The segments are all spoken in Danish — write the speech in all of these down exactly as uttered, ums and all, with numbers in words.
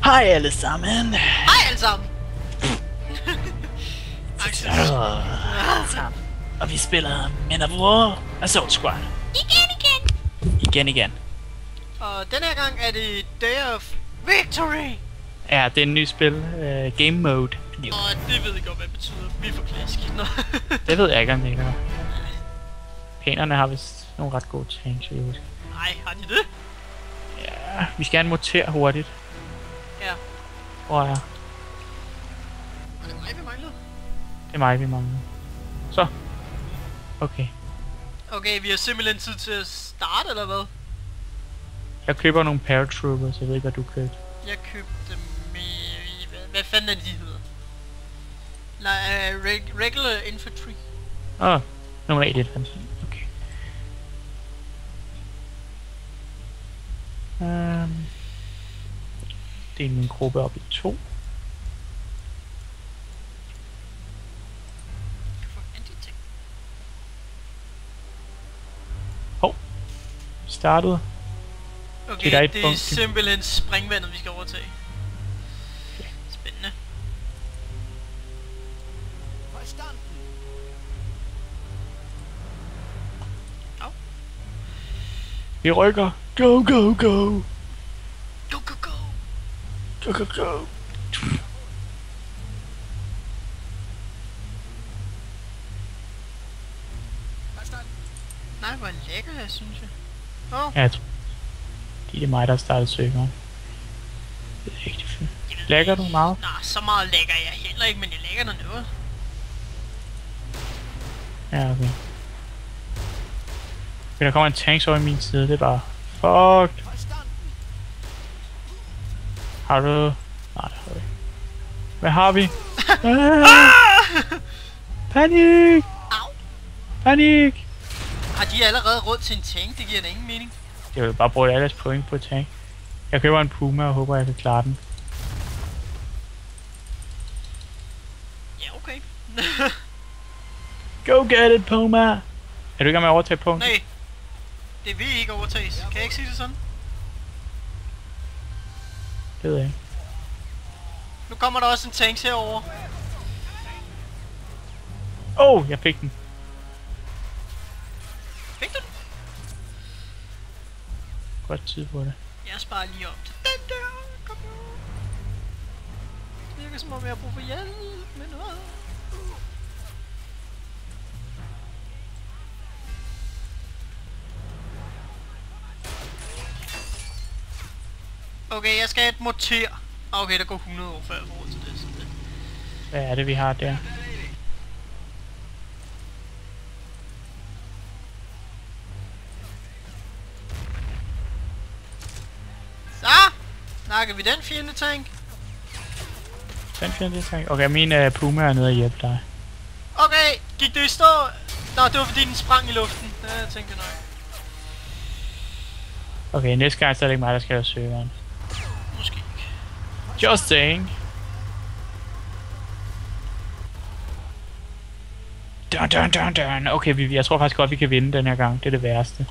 Hej alle sammen. Hej alle sammen. Så, og vi spiller Men of War Assault Squad. Igen, igen. Igen, igen. Og denne her gang er det Day of Victory. Ja, det er en ny spil. Uh, game mode. Jo. Og det ved jeg godt, hvad det betyder. Vi får klask. Nå. Det ved jeg ikke, om det gør. Pænerne har vist nogle ret gode tanks, jeg husker. Nej, har de det? Ja, vi skal gerne mutere hurtigt. Ja. Hvor er jeg? Og det er mig, vi manglede. Det er mig, vi mangler. Så. Okay. Okay, vi har simpelthen tid til at starte, eller hvad? Jeg køber nogle paratroopers, jeg ved ikke, hvad du købte. Jeg købte med... Hvad, hvad fanden er det, de hedder? Nej, uh, reg regular infantry. Åh, oh, nummer et infantry. Okay. Um, det er min gruppe op i to. Hov. Startede. Okay, det er, det er simpelthen springvandet, vi skal overtage. Okay. Spændende. Au. Vi rykker. Go, go, go. Go, go, go. Go, go, go. Nej, hvor lækker her, synes jeg. Åh. Oh. Ja, jeg tror. Det er mig, der startede søgeren. Det er rigtig fedt. Lækker du meget? Nej, så meget lækker jeg heller ikke, men jeg lækker der noget. Ja, okay. Men der kommer en tanks over i min side, det er bare... Fuck! Har du... Nej, det har du ikke. Hvad har vi? Ah! Panik! Au! Panik! Har de allerede råd til en tank? Det giver da ingen mening. Jeg vil bare bruge alles point på tank. Jeg køber en Puma og håber, jeg kan klare den. Ja, okay. Go get it, Puma! Er du ikke med at overtage punkt? Nej. Det vil ikke overtages. Kan jeg ikke sige det sådan? Det ved jeg ikke. Nu kommer der også en tanks herover. Åh, oh, jeg fik den. Fik du den? Godt tid på det. Jeg sparer lige op til den der. Kom nu. Det virker som om jeg har brug for hjælp med noget. Okay, jeg skal have et morter. Okay, der går hundrede år før jeg får til det, så det. Hvad er det, vi har der? Så! Snakker vi den fjende tank? Den fjende tank? Okay, min uh, Puma er nede og hjælpe dig. Okay, gik det i stå? Nå, det var fordi den sprang i luften. Ja, jeg tænkte nok. Okay, næste gang så er det ikke mig, der skal have søgeren. Måske ikke. Just saying. Dun, dun, dun, dun. Okay, vi, jeg tror faktisk godt, vi kan vinde den her gang. Det er det værste.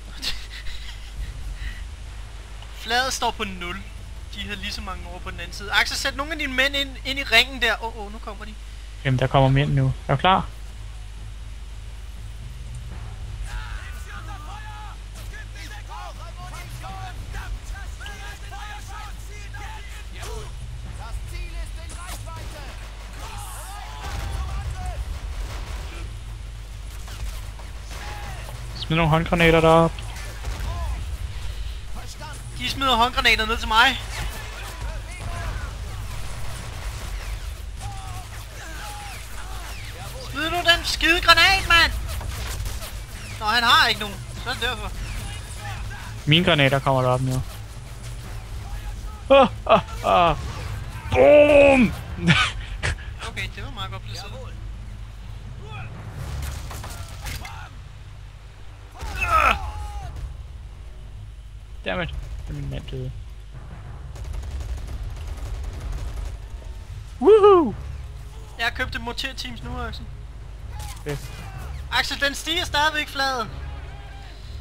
Fladet står på nul. De har lige så mange over på den anden side. Axel, sæt nogle af dine mænd ind, ind i ringen der. Åh, oh, oh, nu kommer de. Jamen, der kommer mænd nu. Er du klar? Smid nogle håndgranater derop. De smider håndgranater ned til mig. Smid nu den skide granat, mand! Nå, han har ikke nogen. Så er det derfor. Mine granater kommer derop nu. Ah, ah, ah. Boom! Okay, det var meget godt placeret. Dammit. Det er min mand døde. Woohoo! Jeg har købt et morter-teams nu, Axel. Okay. Axel, den stiger stadigvæk fladen.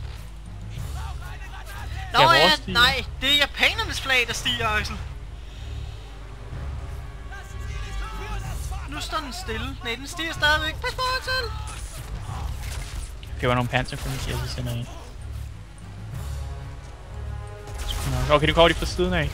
Nå Ja, ja, vores stiger. nej, det er japanernes flag, der stiger, Axel. nu står den stille. Nej, den stiger stadigvæk. Pas på, Axel! Det var nogle panserkomiteer, der sender ind. Okay, nu kommer de fra siden af.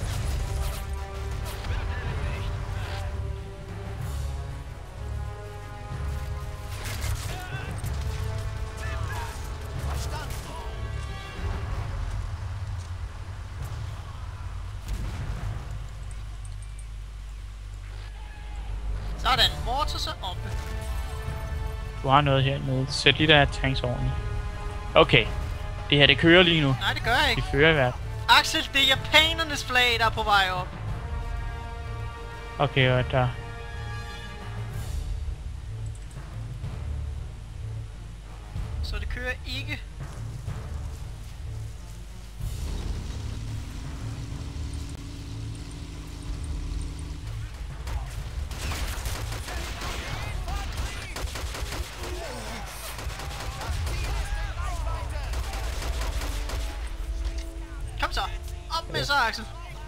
Sådan, Mortis er oppe. Du har noget hernede. Sæt lige der tanks ordentligt. Okay. Det her, det kører lige nu. Nej, det gør jeg ikke. Det fører i hvert. Axel, det er japanernes flag, der er på vej op. Okay, og der... Så det kører ikke. Kom så. Op med så, Axel.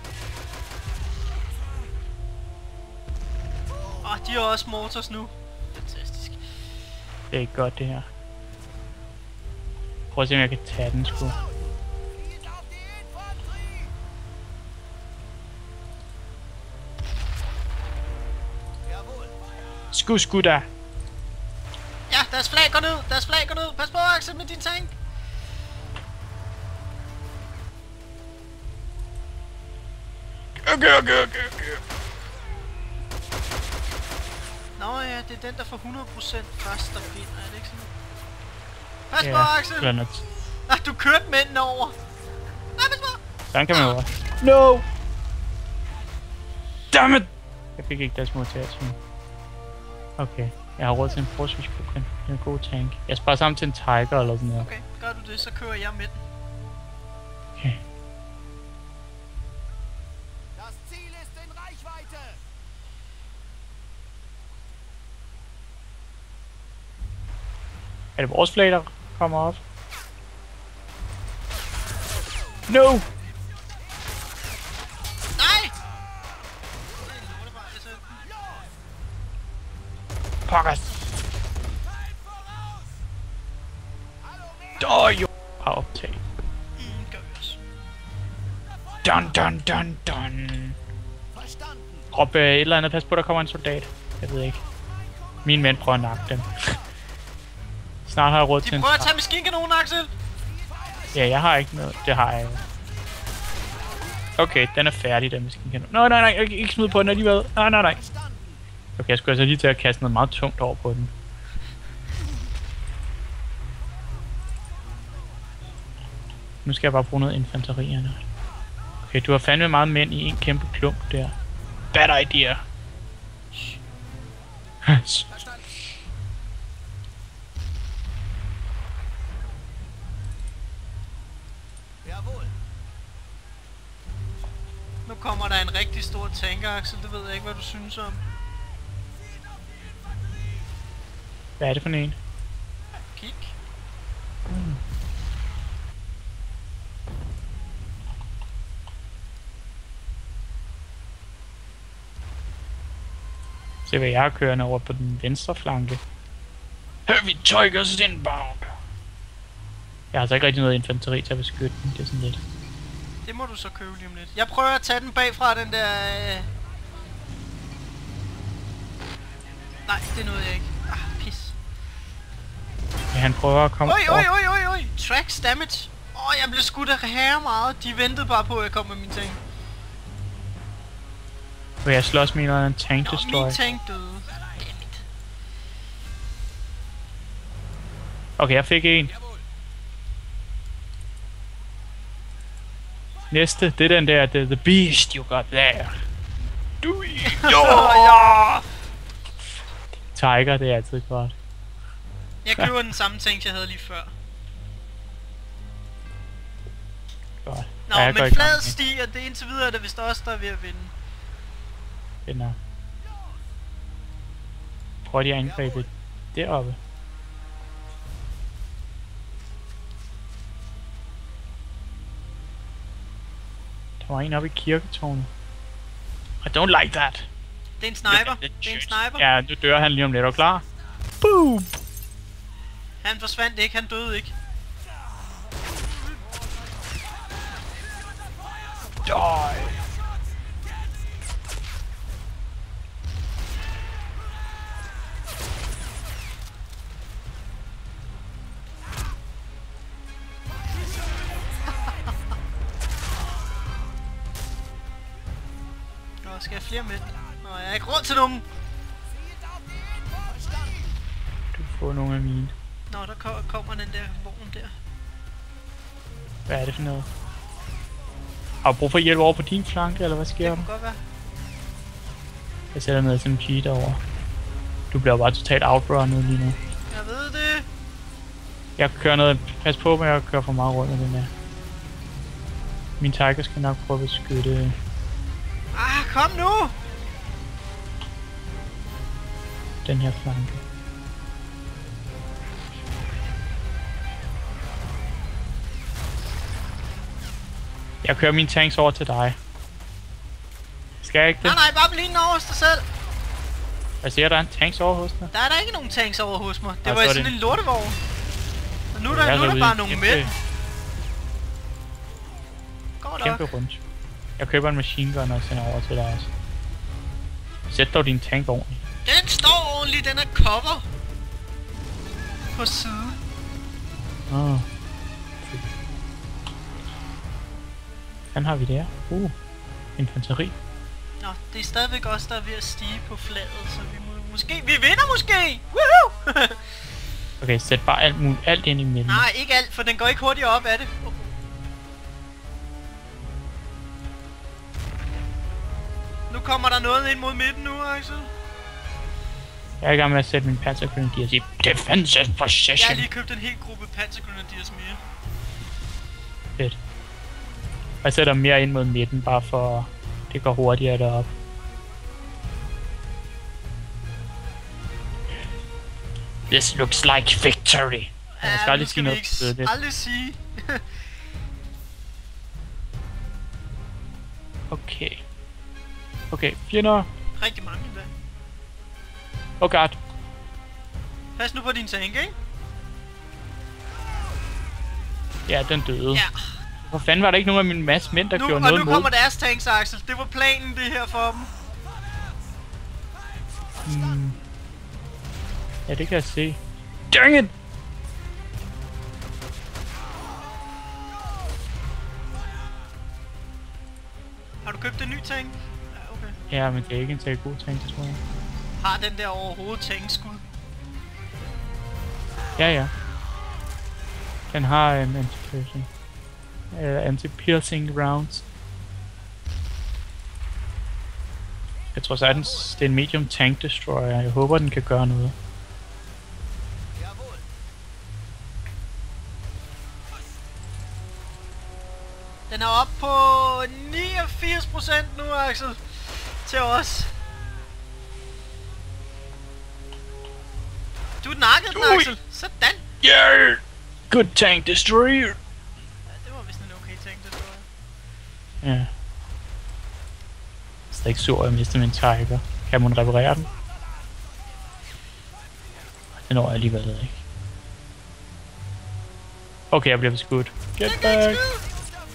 Åh, oh, de har også motors nu. Fantastisk. Det er ikke godt, det her. Prøv at se, om jeg kan tage den, sgu. Sku, sku da. Ja, deres flag går ned. Deres flag går ned. Pas på, Axel, med din tank. Okay, okay, okay, okay. Nå ja, det er den, der får hundrede procent først, der vinder. Er det ikke sådan? Pas Ja, på, Axel. det er nok. Ah, du kørte mændene over. Nej, pas på. Sådan kan man jo også. No! Dammit! Jeg fik ikke deres motorteam. Okay, jeg har råd til en forsvarsbukken. Det er en god tank. Jeg sparer sammen til en Tiger eller sådan noget. Okay, gør du det, så kører jeg med den. Okay. Das Ziel ist in Reichweite. Er det vores flag, der kommer op? No! Nej! Det er en lortevej, jeg selv. Pokkers! Åh, jo! Har optag. Mm, gør vi også. Dun, dun, dun, dun. Verstanden. Råb øh, et eller andet. Pas på, der kommer en soldat. Jeg ved ikke. Mine mænd prøver at nakke dem. Snart har jeg råd til De en... prøver at tage maskinkanonen, Axel. Ja, jeg har ikke noget. Det har jeg jo. Okay, den er færdig, den maskinkanon. Nå, nej, nej, jeg kan ikke smide på den alligevel. Nej, nej, nej. Okay, jeg skulle altså lige til at kaste noget meget tungt over på den. Nu skal jeg bare bruge noget infanteri her. Okay, du har fandme meget mænd i en kæmpe klump der. Bad idea. Jawohl. Nu kommer der en rigtig stor tanker, Axel. Det ved jeg ikke, hvad du synes om. Hvad er det for en? Kig. Mm. Se hvad jeg har kørende over på den venstre flanke. Heavy Tigers inbound. Jeg har altså ikke rigtig noget infanteri til at beskytte den, det er sådan lidt. Det må du så købe lige om lidt. Jeg prøver at tage den bagfra, den der... Øh... Nej, det nåede jeg ikke. Ah, pis. Ja, han prøver at komme Oj, oj, oj, oj, oj. Tracks damage. Åh, oh, jeg blev skudt af herre meget. De ventede bare på, at jeg kom med min tank. Vil jeg slås med en eller anden tank Nå, destroy? min tank døde. Dammit. Okay, jeg fik en. Næste, det er den der, the, the beast you got there. Du jo! Ja. Tiger, det er altid godt. Jeg køber den samme tank, jeg havde lige før. Godt. Nå, Ja, jeg går i men gang flad med. stiger, det er indtil videre, det er vist også, der er ved at vinde. Den er. Prøv lige at angribe deroppe. Der var en oppe i kirketårnet. I don't like that. Det er en sniper. Det er en sniper. Ja, nu dør han lige om lidt. Er du klar? Boom! Han forsvandt ikke, han døde ikke. Die! Nå, skal jeg flere med? Nå, jeg har ikke råd til nogen. Du får nogle af mine. Nå, der ko- kommer den der vogn der. Hvad er det for noget? Har du brug for hjælp over på din flanke, eller hvad sker Det der? kunne godt være. Jeg sætter noget som G derovre. Du bliver bare totalt outrunnet lige nu. Jeg ved det. Jeg kører noget. Pas på, men jeg kører for meget rundt med den der. Min Tiger skal nok prøve at beskytte. Ah, kom nu! Den her flanke. Jeg kører mine tanks over til dig. Skal jeg ikke det? Nej, nej, bare bliv den over hos dig selv. Hvad siger der? En tanks over hos dig? Der er der ikke nogen tanks over hos mig. Det Nej, var så er sådan det- en lortevogn. Og nu er Jeg der, er nu er så der bare ude. nogle Kæmpe- mænd. Går Kæmpe nok. rundt. Jeg køber en machine gun og sender over til dig også. Sæt dog din tank ordentligt. Den står ordentligt, den er cover. På siden. Åh. Hvad har vi der? Uh. Infanteri. Nå, det er stadigvæk også der er ved at stige på fladet, så vi må måske... Vi vinder måske! Woohoo! Okay, sæt bare alt muligt, alt ind i midten. Nej, ikke alt, for den går ikke hurtigt op af det. Oh. Nu kommer der noget ind mod midten nu, Axel. Jeg er i gang med at sætte min pansergrenadiers i defensive Jeg position. har lige købt en hel gruppe pansergrenadiers mere. Fedt. Og jeg sætter mere ind mod midten, bare for det går hurtigere derop. This looks like victory. Ja, jeg skal nu aldrig sige vi noget ikke tidligt. aldrig sige. Okay. Okay, fjender. Rigtig mange endda. Oh god. Pas nu på din tank, ikke? Ja, den døde. Ja. Hvor fanden var der ikke nogen af mine masse mænd, der Nu, gjorde og noget nu mod? kommer deres tanks, Axel. Det var planen, det her for dem. Hmm. Ja, det kan jeg se. Dang it! Har du købt en ny tank? Ja, okay. Ja, men det er ikke en særlig god tank, tror jeg. Har den der overhovedet tankskud? Ja, ja. Den har en anti-piercing. Uh, anti-piercing rounds. Jeg tror sagtens, det er en medium tank destroyer. Jeg håber, den kan gøre noget. Jawohl. Den er oppe på niogfirs procent nu, Axel. Til os. Du nakkede den, Ui. Axel. Sådan. Yeah! Good tank destroyer! Ja, det var vist en okay tank, det tror jeg. Ja. Jeg er ikke sur, at jeg mistede min Tiger. Kan man reparere den? Det når jeg alligevel ikke. Okay, jeg bliver beskudt. Get Den kan ikke back! skyde.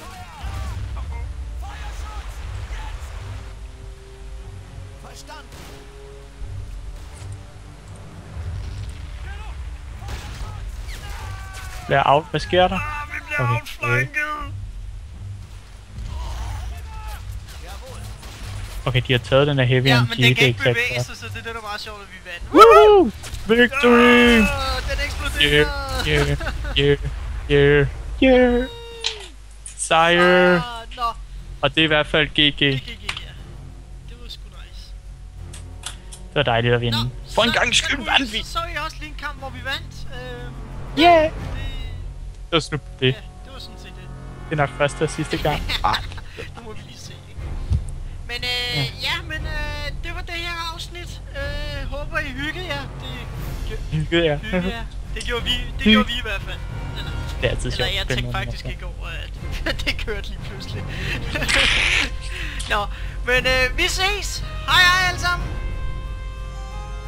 Verstanden. Bliver out. Hvad sker der? Ah, vi bliver Okay. outflanket. Jawohl. Okay, de har taget den der heavy Ja, M G, men det den er kan ikke ikke særlig bevæge godt. sig, så det er det, der er meget sjovt, at vi vandt. Woo! Victory! Ah, den eksploderer! Yeah, yeah, yeah, yeah, yeah. Sejr! Ah, nå, Og det er i hvert fald G G. det gik ikke, ja. Det var sgu nice. Det var dejligt at vinde. Nå, For en så gang kan skyld du- vandt vi! Så I også lige en kamp, hvor vi vandt. Øhm, Yeah! det, Det var snu det. ja, det var sådan set det. Det er nok første og sidste gang. Ah, Nu må vi lige se, ikke? Men øh, ja, ja men øh, det var det her afsnit. Øh, håber I hyggede jer. Det hyggede jer. hyggede jer. Det gjorde vi, det gjorde vi i hvert fald. Eller, Det er altid sjovt. eller jeg på den tænkte måde, faktisk altså. ikke over, at det kørte lige pludselig. Nå, men øh, vi ses!